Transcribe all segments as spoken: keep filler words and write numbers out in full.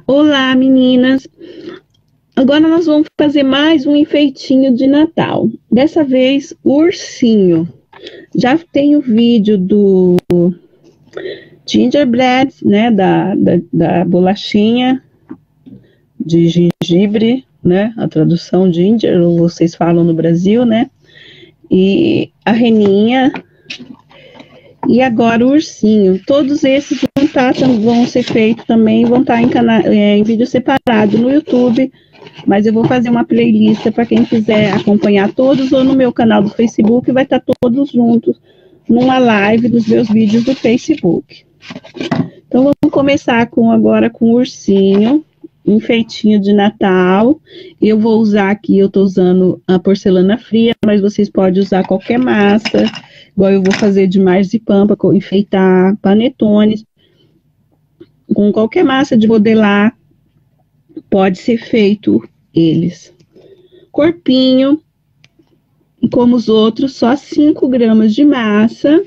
Olá, meninas! Agora nós vamos fazer mais um enfeitinho de Natal. Dessa vez, o ursinho. Já tem o vídeo do gingerbread, né, da, da, da bolachinha de gengibre, né, a tradução ginger, vocês falam no Brasil, né, e a reninha, e agora o ursinho. Todos esses vão, tá, vão ser feitos também, vão estar em, cana em vídeo separado no YouTube, mas eu vou fazer uma playlist para quem quiser acompanhar todos, ou no meu canal do Facebook, vai estar todos juntos numa live dos meus vídeos do Facebook. Então vamos começar com agora com o ursinho, enfeitinho de Natal. Eu vou usar aqui, eu estou usando a porcelana fria, mas vocês podem usar qualquer massa, igual eu vou fazer de marzipan para enfeitar panetones. Com qualquer massa de modelar, pode ser feito eles. Corpinho, como os outros, só cinco gramas de massa.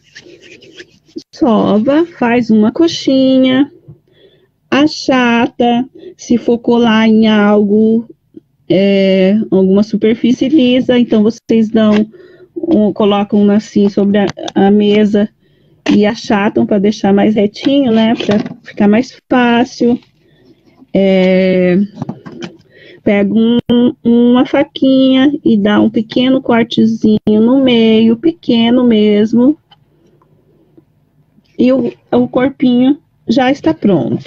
Sova, faz uma coxinha, achata, se for colar em algo, é, alguma superfície lisa, então vocês dão, um, colocam assim sobre a, a mesa e achatam para deixar mais retinho, né, para ficar mais fácil. É, pega um, uma faquinha e dá um pequeno cortezinho no meio, pequeno mesmo, e o, o corpinho já está pronto.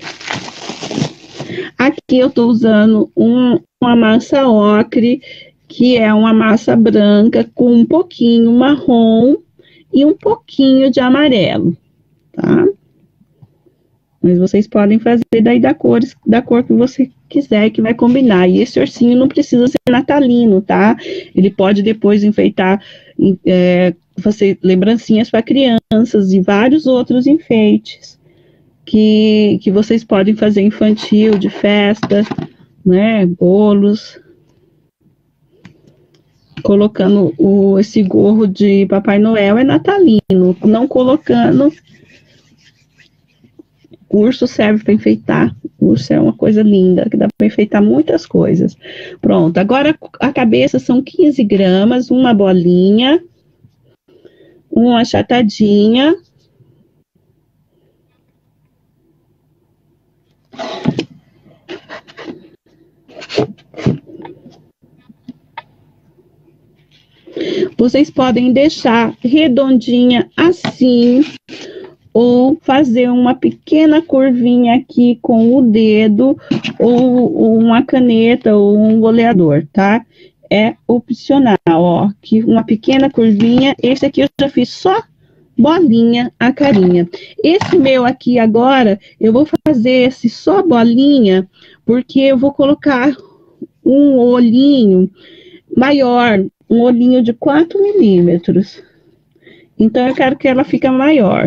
Aqui eu estou usando um, uma massa ocre, que é uma massa branca com um pouquinho marrom e um pouquinho de amarelo, tá? Mas vocês podem fazer daí da cor, da cor que você quiser, que vai combinar. E esse ursinho não precisa ser natalino, tá? Ele pode depois enfeitar é, você, lembrancinhas para crianças e vários outros enfeites que, que vocês podem fazer infantil, de festa, né? Bolos. Colocando o, esse gorro de Papai Noel é natalino. Não colocando... O urso serve para enfeitar. O urso é uma coisa linda, que dá para enfeitar muitas coisas. Pronto, agora a cabeça são quinze gramas, uma bolinha, uma achatadinha. Vocês podem deixar redondinha assim, ou fazer uma pequena curvinha aqui com o dedo, ou, ou uma caneta, ou um goleador, tá? É opcional, ó, que uma pequena curvinha. Esse aqui eu já fiz só bolinha, a carinha. Esse meu aqui agora, eu vou fazer esse só bolinha, porque eu vou colocar um olhinho maior, um olhinho de quatro milímetros. Então, eu quero que ela fique maior.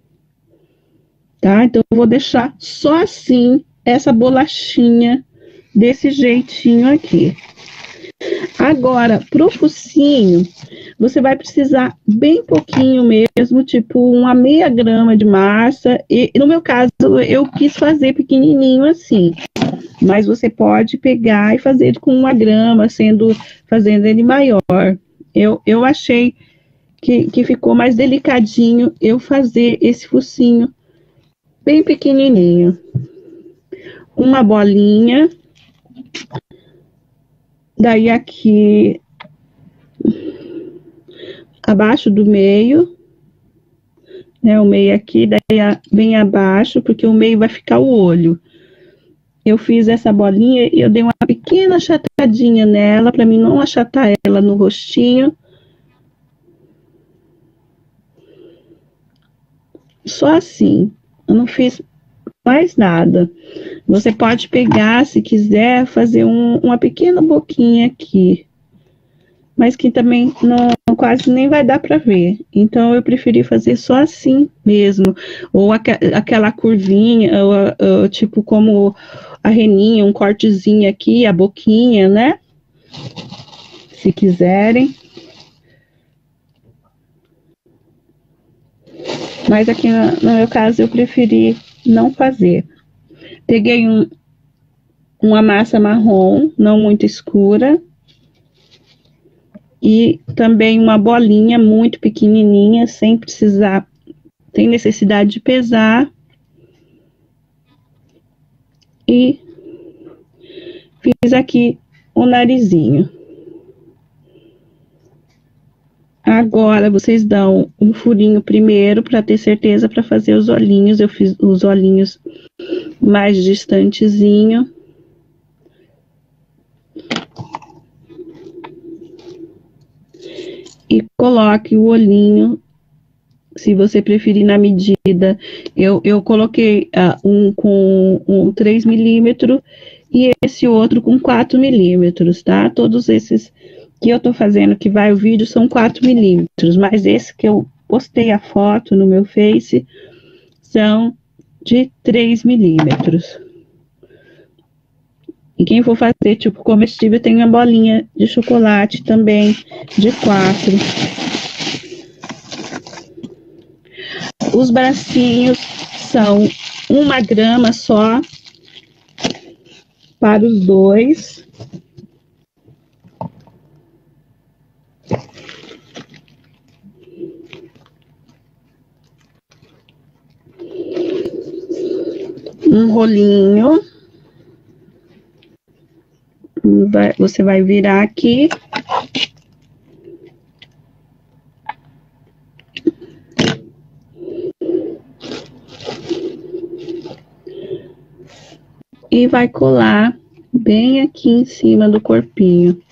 Tá? Então, eu vou deixar só assim, essa bolachinha, desse jeitinho aqui. Agora, pro focinho, você vai precisar bem pouquinho mesmo, tipo uma meia grama de massa. E no meu caso, eu quis fazer pequenininho assim. Mas você pode pegar e fazer com uma grama, sendo, fazendo ele maior. Eu, eu achei que, que ficou mais delicadinho eu fazer esse focinho bem pequenininho. Uma bolinha. Daí aqui, abaixo do meio, né, o meio aqui, daí a, bem abaixo, porque o meio vai ficar o olho. Eu fiz essa bolinha e eu dei uma pequena achatadinha nela, para mim não achatar ela no rostinho. Só assim, eu não fiz mais nada. Você pode pegar, se quiser, fazer um, uma pequena boquinha aqui. Mas que também não, quase nem vai dar para ver. Então, eu preferi fazer só assim mesmo. Ou aqua, aquela curvinha, ou, ou, tipo como a reninha, um cortezinho aqui, a boquinha, né? Se quiserem. Mas aqui no, no meu caso, eu preferi não fazer. Peguei um, uma massa marrom, não muito escura. E também uma bolinha muito pequenininha, sem precisar, sem necessidade de pesar. E fiz aqui o narizinho. Agora, vocês dão um furinho primeiro, para ter certeza, para fazer os olhinhos. Eu fiz os olhinhos mais distantezinho. E coloque o olhinho, se você preferir, na medida. Eu, eu coloquei uh, um com um três milímetros e esse outro com quatro milímetros, tá? Todos esses que eu tô fazendo, que vai o vídeo, são quatro milímetros, mas esse que eu postei a foto no meu Face são de três milímetros. E quem for fazer tipo comestível, tem uma bolinha de chocolate também, de quatro. Os bracinhos são uma grama só para os dois. Um rolinho. Vai, você vai virar aqui. E vai colar bem aqui em cima do corpinho.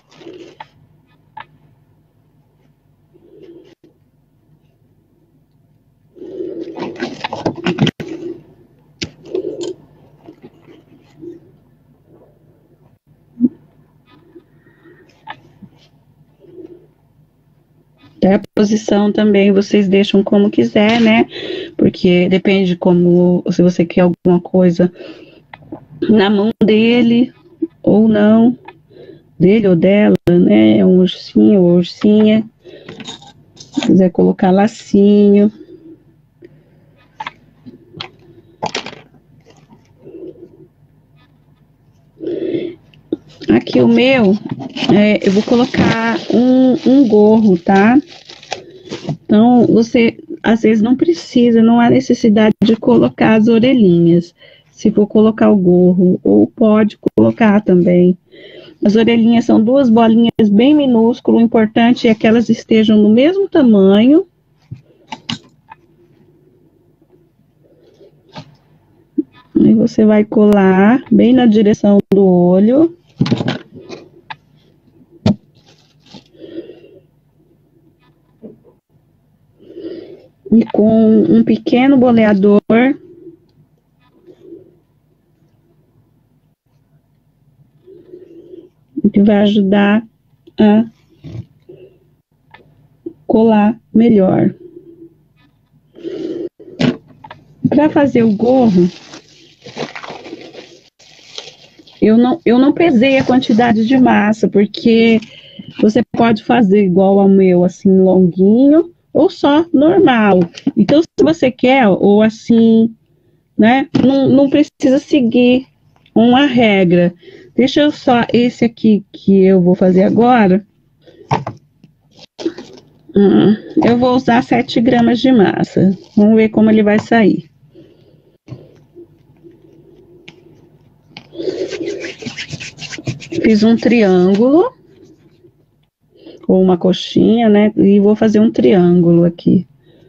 A posição também vocês deixam como quiser, né? Porque depende de como, se você quer alguma coisa na mão dele ou não, dele ou dela, né? Um ursinho ou ursinha. Se quiser colocar lacinho. Aqui o meu, é, eu vou colocar um, um gorro, tá? Então, você, às vezes, não precisa, não há necessidade de colocar as orelhinhas. Se for colocar o gorro, ou pode colocar também. As orelhinhas são duas bolinhas bem minúsculas, o importante é que elas estejam no mesmo tamanho. Aí você vai colar bem na direção do olho. E com um pequeno boleador, que vai ajudar a colar melhor. Para fazer o gorro, eu não, eu não pesei a quantidade de massa, porque você pode fazer igual ao meu, assim, longuinho, ou só normal. Então, se você quer, ou assim, né, não, não precisa seguir uma regra. Deixa eu só, esse aqui que eu vou fazer agora, hum, eu vou usar sete gramas de massa. Vamos ver como ele vai sair. Fiz um triângulo, ou uma coxinha, né, e vou fazer um triângulo aqui.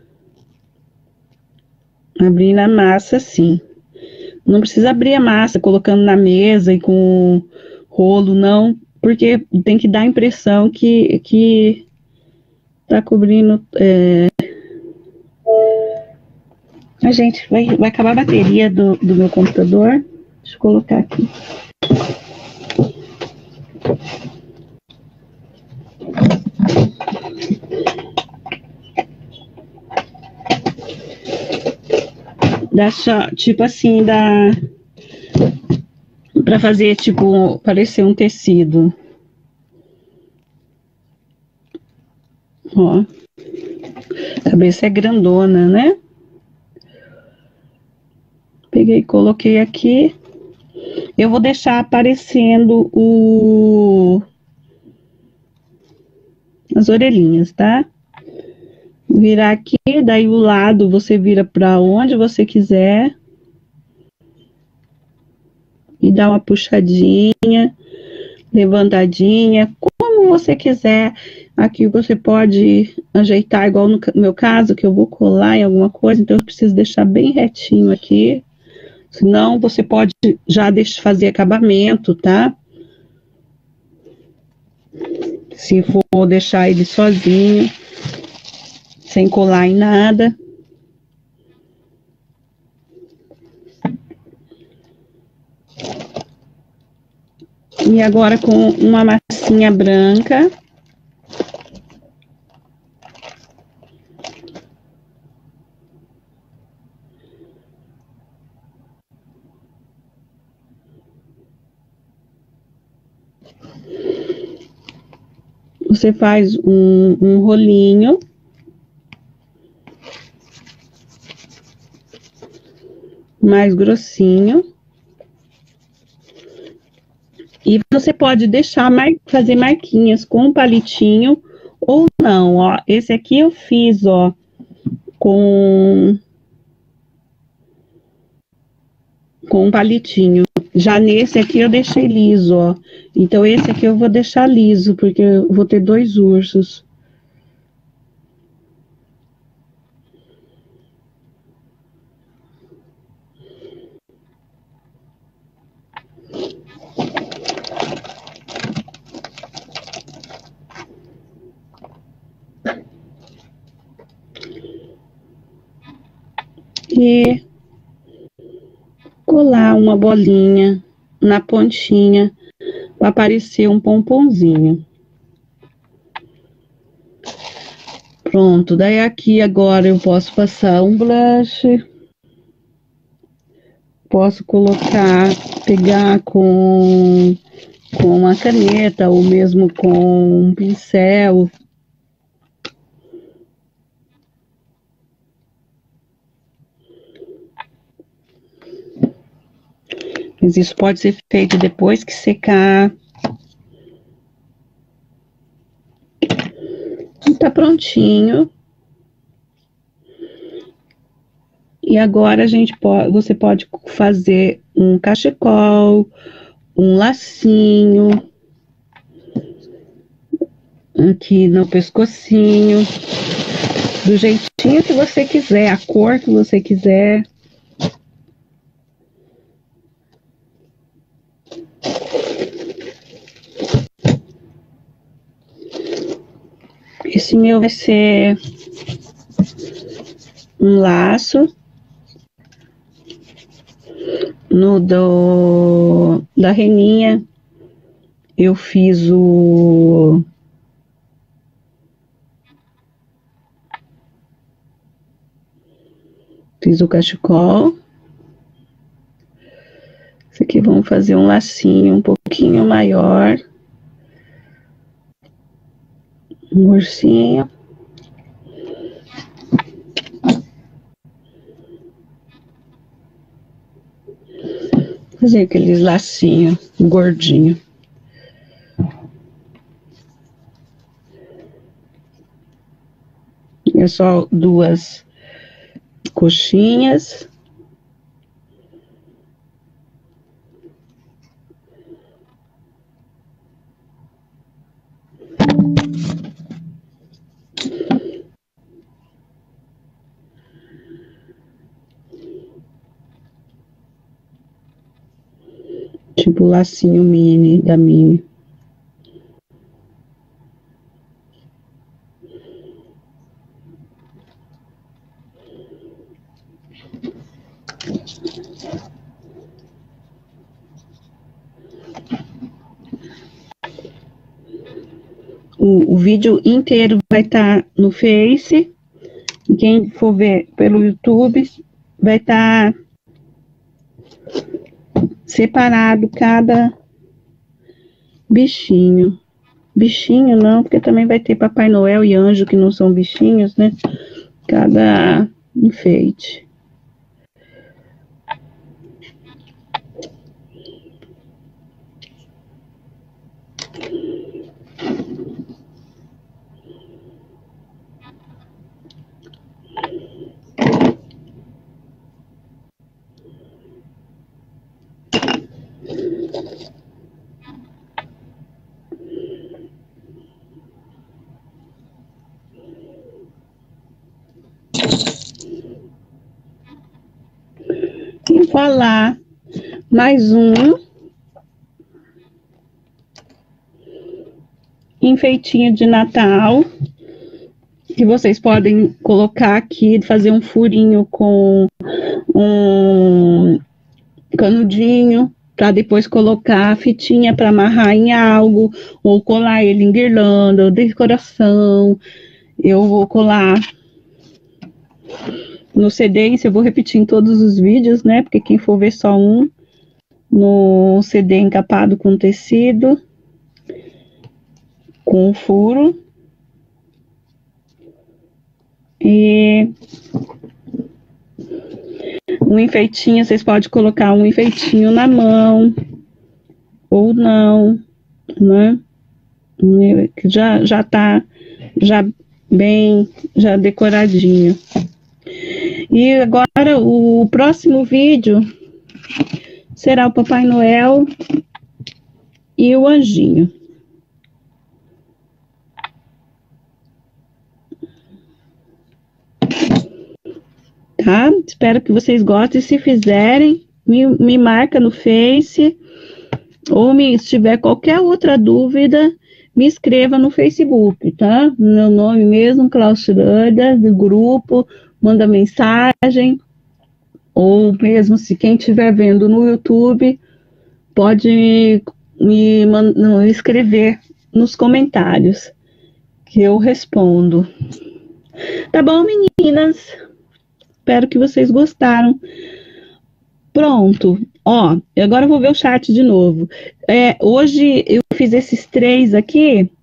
Abrindo a massa assim. Não precisa abrir a massa colocando na mesa e com rolo, não, porque tem que dar a impressão que, que tá cobrindo. É... A gente, vai, vai acabar a bateria do, do meu computador. Deixa eu colocar aqui. Dá só, tipo assim, dá pra fazer, tipo, parecer um tecido. Ó. A cabeça é grandona, né? Peguei e coloquei aqui. Eu vou deixar aparecendo o... as orelhinhas, tá? Virar aqui, daí o lado você vira para onde você quiser. E dá uma puxadinha, levantadinha, como você quiser. Aqui você pode ajeitar, igual no meu caso, que eu vou colar em alguma coisa, então eu preciso deixar bem retinho aqui. Senão você pode já deixar, fazer acabamento, tá? Se for deixar ele sozinho, sem colar em nada. E agora com uma massinha branca. Você faz um, um rolinho. Mais grossinho. E você pode deixar, mar, fazer marquinhas com um palitinho ou não, ó. Esse aqui eu fiz, ó, com, com um palitinho. Já nesse aqui eu deixei liso, ó. Então esse aqui eu vou deixar liso, porque eu vou ter dois ursos. E colar uma bolinha na pontinha para aparecer um pomponzinho. Pronto, daí aqui agora eu posso passar um blush. Posso colocar, pegar com, com uma caneta ou mesmo com um pincel. Mas isso pode ser feito depois que secar. E tá prontinho. E agora a gente pode, você pode fazer um cachecol, um lacinho aqui no pescocinho, do jeitinho que você quiser, a cor que você quiser. Esse meu vai ser um laço. No do, da reninha, eu fiz o... Fiz o cachecol. Esse aqui vamos fazer um lacinho um pouquinho maior. Um ursinho. Fazer aqueles lacinhos gordinho. É só duas coxinhas. Tipo lacinho mini da Mini. O, o vídeo inteiro vai estar tá no Face. E quem for ver pelo YouTube vai estar tá separado cada bichinho. Bichinho não, porque também vai ter Papai Noel e anjo que não são bichinhos, né? Cada enfeite. falar mais um enfeitinho de Natal, que vocês podem colocar aqui, fazer um furinho com um canudinho, para depois colocar a fitinha para amarrar em algo, ou colar ele em guirlanda, ou decoração. Eu vou colar no C D, isso eu vou repetir em todos os vídeos, né? Porque quem for ver só um, no C D encapado com tecido, com furo. E um enfeitinho, vocês podem colocar um enfeitinho na mão, ou não, né? Já, já tá já bem, já decoradinho. E agora o próximo vídeo será o Papai Noel e o Anjinho. Tá? Espero que vocês gostem. Se fizerem, me, me marca no Face, ou me, se tiver qualquer outra dúvida, me escreva no Facebook, tá? Meu nome mesmo, Klaus Schroeder, do grupo, manda mensagem, ou mesmo se quem estiver vendo no YouTube, pode me, me escrever nos comentários, que eu respondo. Tá bom, meninas? Espero que vocês gostaram. Pronto. Ó, agora eu vou ver o chat de novo. É, hoje eu fiz esses três aqui,